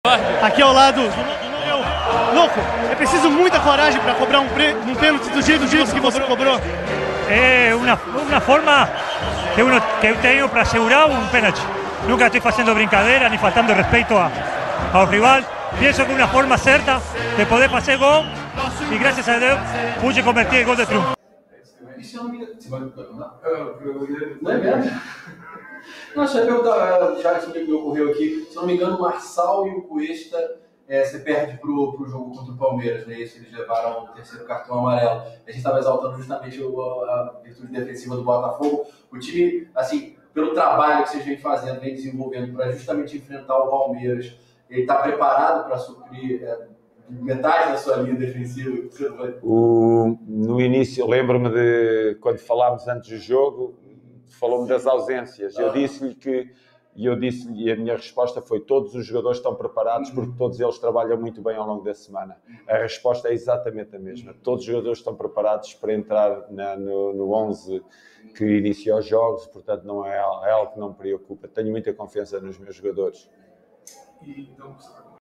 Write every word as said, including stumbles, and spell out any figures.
Aqui ao lado do eu, louco, é preciso muita coragem para cobrar um, pre, um pênalti do jeito, do jeito que você cobrou. É uma, uma forma que, uno, que eu tenho para assegurar um pênalti. Nunca estou fazendo brincadeira, nem faltando respeito a, ao rival. Penso que é uma forma certa de poder fazer gol e, graças a Deus, pude convertir gol de triunfo. Isso não me... Você vai me perguntar? Não é mesmo? Não, só ia perguntar, já que me ocorreu aqui, se não me engano, o Marçal e o Cuesta, é, você perde pro, pro jogo contra o Palmeiras, né? Isso, eles levaram o terceiro cartão amarelo. A gente estava exaltando justamente o, a virtude defensiva do Botafogo. O time, assim, pelo trabalho que vocês vêm fazendo, vem desenvolvendo para justamente enfrentar o Palmeiras, ele está preparado para suprir é, metade da sua linha defensiva? O, no início, lembro-me de quando falámos antes do jogo, falou-me das ausências. Eu disse-lhe que, e eu disse-lhe, e a minha resposta foi: todos os jogadores estão preparados porque todos eles trabalham muito bem ao longo da semana. A resposta é exatamente a mesma. Todos os jogadores estão preparados para entrar na, no, no onze que inicia os jogos, portanto não é, é algo que não me preocupa. Tenho muita confiança nos meus jogadores. E então,